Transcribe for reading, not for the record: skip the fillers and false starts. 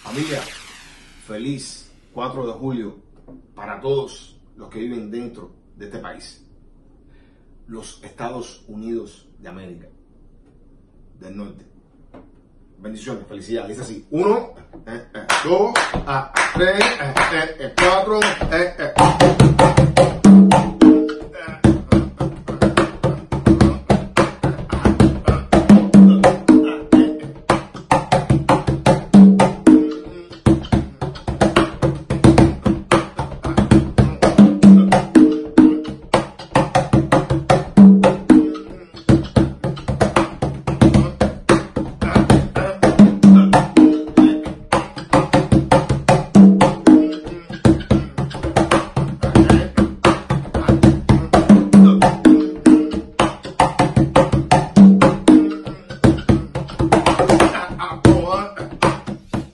Familia, feliz 4 de julio para todos los que viven dentro de este país. Los Estados Unidos de América del Norte. Bendiciones, felicidades. Dice así: 1, 2, 3, 4.